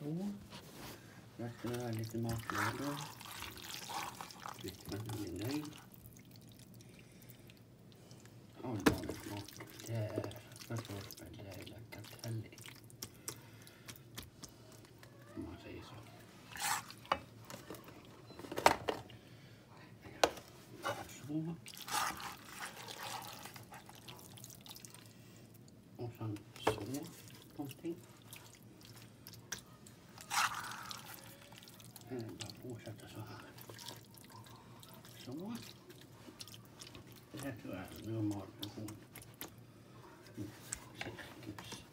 Så. Jag ska göra lite matlådor. Vet man blir nöjd. Allvarligt mat. Det är Gattelli. Om man säger så. Så. Och sen så. Någonting. Bara fortsätta så här. Så. Det här tror jag är normal funktion. Cirkus.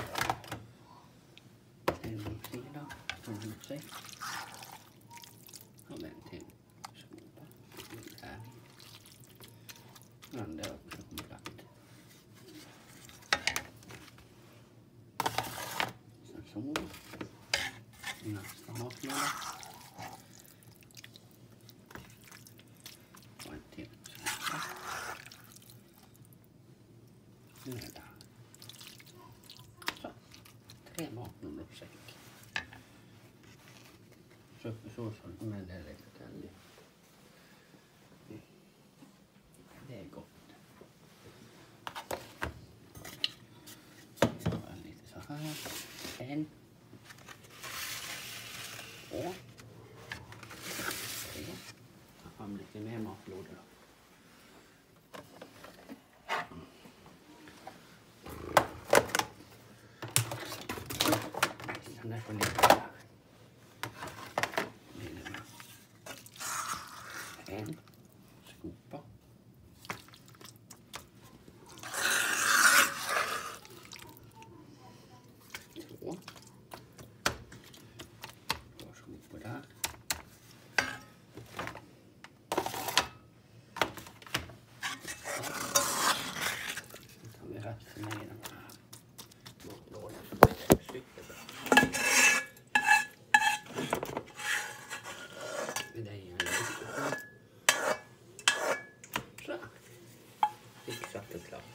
En sida. Från sig. Och en till skopa. Här. Men det är också komplett. Sen så. Nästa matlåda. Och en till skopa. Nu är det där. Så. 3 matlådor-säck. Sopsås med det Gattelli. Det är gott. Jag gör lite så här. 1. 2. 3. Jag har lite mer matlådor. Sen är det lite här. En skopa. 2. 2 skopor där. Nu tar vi rätt för mig i den här matlådan som är superbra. Det är en diskussion. Så. Fixat och klart.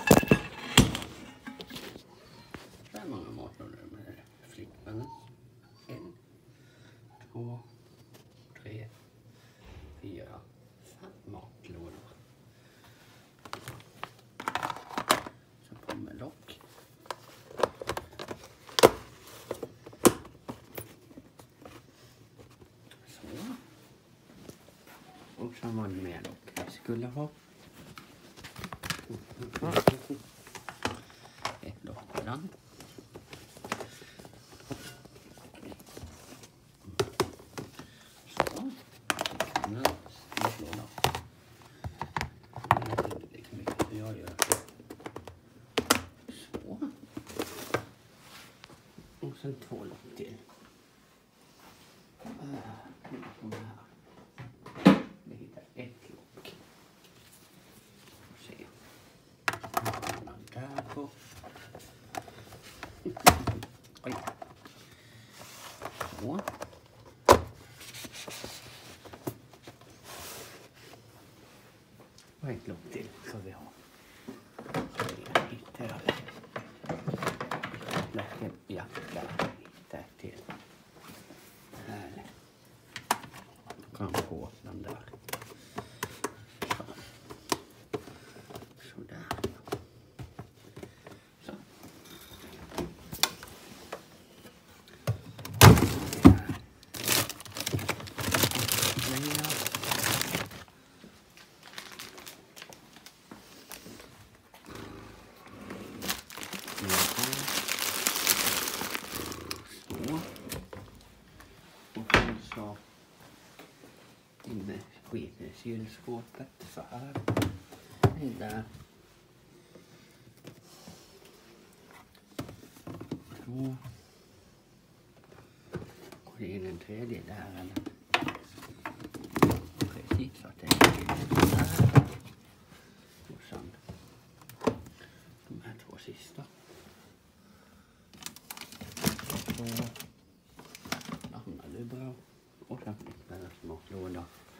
Så här många matlådor med flickvännen. 1, 2, 3, 4, 5 matlådor. Så kommer lock. Så. Och så var det med lock. Vi skulle ha ett lock på den. Så. Nu matlåda. Det är inte lika mycket så jag gör. Så. Och sen 2 lock till. De här. Vi hittar ett lock. Se. Där på. Oj. Så. Och ett lock till ska vi ha. Så jag hittar locket jacka. Hittar till. Här. Kan på den där. Så. Sådär. Så. Och så inne skiten i kylskåpet så här. Det där. 2. Går in en tredje där eller? Precis så att det är där. Och sen de här 2 sista. Så hamnar det bra. Och sen fick jag en matlåda.